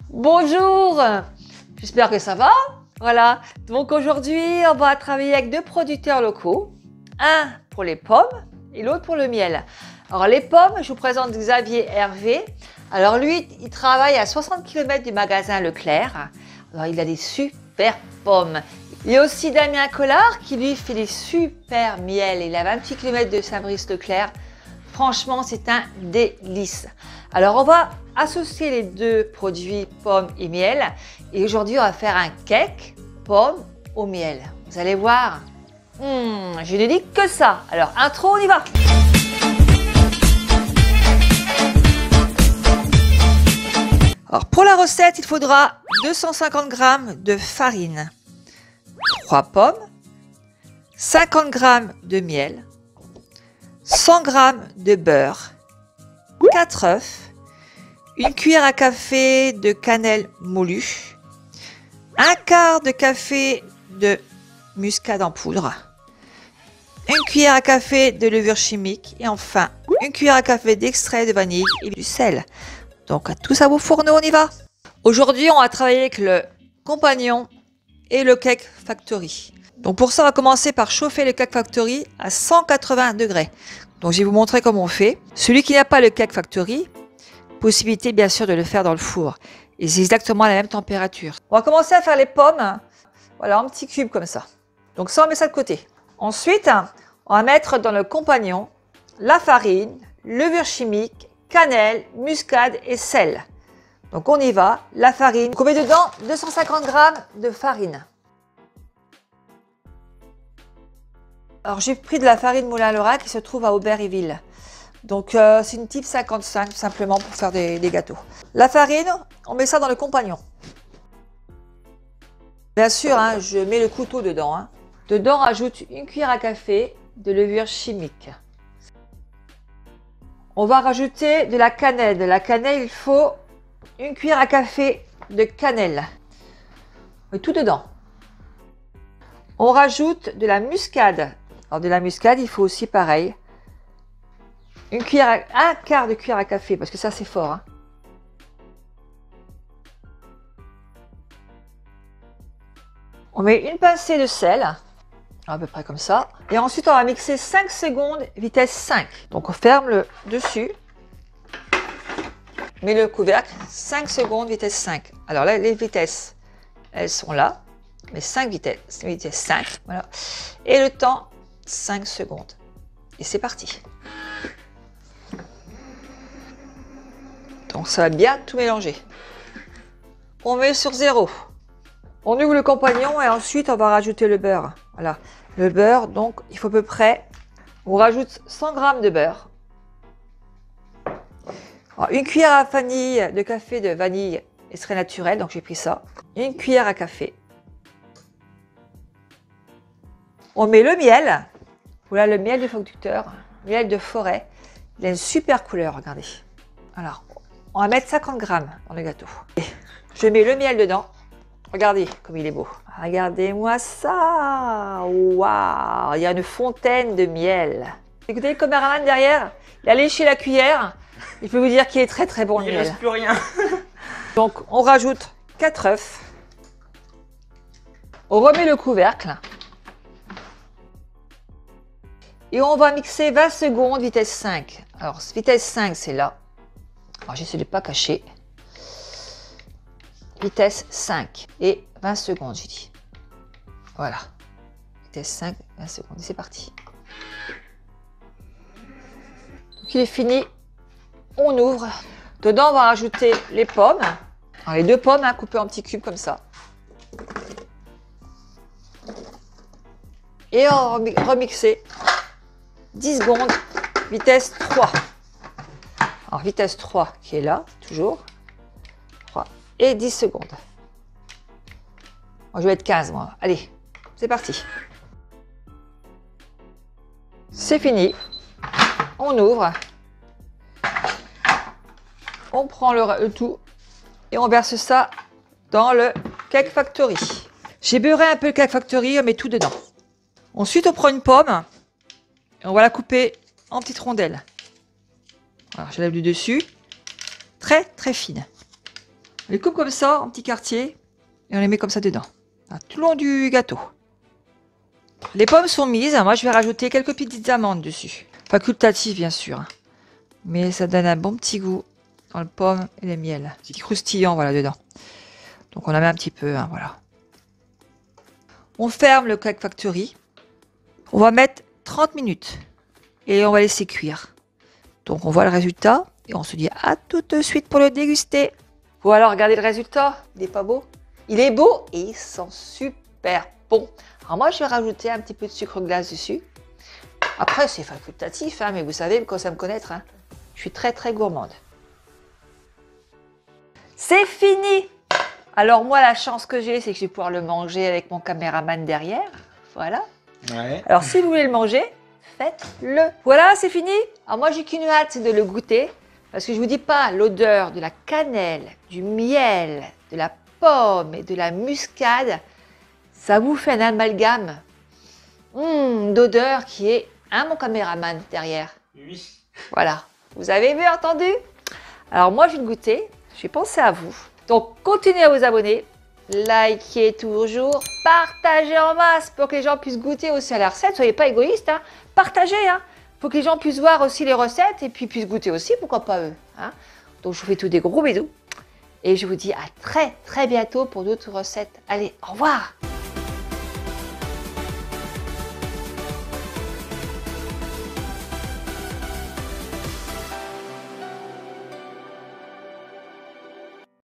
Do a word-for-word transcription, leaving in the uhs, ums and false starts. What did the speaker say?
Bonjour, j'espère que ça va. Voilà, donc aujourd'hui on va travailler avec deux producteurs locaux, un pour les pommes et l'autre pour le miel. Alors les pommes, je vous présente Xavier Hervé. Alors lui, il travaille à soixante kilomètres du magasin Leclerc. Alors il a des super pommes. Il y a aussi Damien Collard qui lui fait des super miels. Il a vingt-huit kilomètres de Saint-Brice-Leclerc. Franchement, c'est un délice. Alors, on va associer les deux produits, pommes et miel. Et aujourd'hui, on va faire un cake pomme au miel. Vous allez voir, hmm, je ne dis que ça. Alors, intro, on y va. Alors, pour la recette, il faudra deux cent cinquante grammes de farine, trois pommes, cinquante grammes de miel, cent grammes de beurre, quatre œufs, une cuillère à café de cannelle moulue, un quart de café de muscade en poudre, une cuillère à café de levure chimique et enfin une cuillère à café d'extrait de vanille et du sel. Donc tout ça au fourneau, on y va. Aujourd'hui, on va travailler avec le Compagnon et le Cake Factory. Donc pour ça, on va commencer par chauffer le Cake Factory à cent quatre-vingts degrés. Donc je vais vous montrer comment on fait. Celui qui n'a pas le Cake Factory, possibilité bien sûr de le faire dans le four. Et c'est exactement à la même température. On va commencer à faire les pommes. Voilà, en petits cubes comme ça. Donc ça, on met ça de côté. Ensuite, on va mettre dans le Compagnon la farine, levure chimique, cannelle, muscade et sel. Donc on y va. La farine. On met dedans deux cent cinquante grammes de farine. Alors j'ai pris de la farine Moulin-Laura qui se trouve à Aubervilliers. Donc euh, c'est une type cinquante-cinq tout simplement pour faire des, des gâteaux. La farine, on met ça dans le Compagnon. Bien sûr, hein, je mets le couteau dedans. Hein. Dedans, on rajoute une cuillère à café de levure chimique. On va rajouter de la cannelle. De la cannelle, il faut une cuillère à café de cannelle. On met tout dedans. On rajoute de la muscade. Alors de la muscade, il faut aussi pareil. Une cuillère, à, un quart de cuillère à café, parce que ça c'est fort. Hein. On met une pincée de sel, à peu près comme ça. Et ensuite on va mixer cinq secondes, vitesse cinq. Donc on ferme le dessus. On met le couvercle, cinq secondes, vitesse cinq. Alors là, les vitesses, elles sont là. Mais cinq vitesses, vitesse cinq. Voilà. Et le temps, cinq secondes. Et c'est parti. Donc ça va bien tout mélanger. On met sur zéro. On ouvre le Compagnon et ensuite on va rajouter le beurre. Voilà. Le beurre, donc il faut à peu près, on rajoute cent grammes de beurre. Alors, une cuillère à vanille de café de vanille extrait naturel, donc j'ai pris ça. Une cuillère à café. On met le miel. Voilà le miel du producteur, miel de forêt. Il a une super couleur, regardez. Alors, on va mettre cinquante grammes dans le gâteau. Et je mets le miel dedans. Regardez comme il est beau. Regardez-moi ça. Waouh, il y a une fontaine de miel. Écoutez le caméraman derrière, il a léché la cuillère. Il peut vous dire qu'il est très très bon le miel. Il ne reste plus rien. Donc, on rajoute quatre œufs. On remet le couvercle. Et on va mixer vingt secondes, vitesse cinq. Alors, vitesse cinq, c'est là. Alors, j'essaie de ne pas cacher. Vitesse cinq. Et vingt secondes, j'ai dit. Voilà. Vitesse cinq, vingt secondes. Et c'est parti. Donc, il est fini. On ouvre. Dedans, on va rajouter les pommes. Alors, les deux pommes, hein, coupées en petits cubes comme ça. Et on va remixer. dix secondes, vitesse trois. Alors vitesse trois qui est là, toujours. trois et dix secondes. Moi, je vais être quinze moi. Allez, c'est parti. C'est fini. On ouvre. On prend le, le tout et on verse ça dans le Cake Factory. J'ai beurré un peu le Cake Factory, on met tout dedans. Ensuite, on prend une pomme. Et on va la couper en petites rondelles. Alors, je lève du dessus. Très, très fine. On les coupe comme ça, en petits quartiers, et on les met comme ça dedans, tout le long du gâteau. Les pommes sont mises, moi je vais rajouter quelques petites amandes dessus. Facultatif bien sûr, mais ça donne un bon petit goût dans le pomme et le miel. Petit croustillant voilà dedans. Donc on en met un petit peu, hein, voilà. On ferme le Cake Factory. On va mettre trente minutes et on va laisser cuire. Donc on voit le résultat et on se dit à tout de suite pour le déguster. Voilà, regardez le résultat, il est pas beau? Il est beau et il sent super bon. Alors moi je vais rajouter un petit peu de sucre glace dessus. Après c'est facultatif, hein, mais vous savez, quand ça me connaître, hein, je suis très très gourmande. C'est fini! Alors moi la chance que j'ai, c'est que je vais pouvoir le manger avec mon caméraman derrière. Voilà. Ouais. Alors si vous voulez le manger, faites-le. Voilà, c'est fini. Alors moi j'ai qu'une hâte, c'est de le goûter. Parce que je vous dis pas, l'odeur de la cannelle, du miel, de la pomme et de la muscade, ça vous fait un amalgame mmh, d'odeur qui est, hein, mon caméraman derrière. Oui. Voilà. Vous avez vu, entendu? Alors moi je vais le goûter, j'ai pensé à vous. Donc continuez à vous abonner, likez toujours, partagez en masse pour que les gens puissent goûter aussi à la recette. Soyez pas égoïstes, hein. Partagez, hein. Faut que les gens puissent voir aussi les recettes et puis puissent goûter aussi, pourquoi pas eux, hein. Donc je vous fais tous des gros bisous et je vous dis à très très bientôt pour d'autres recettes. Allez, au revoir.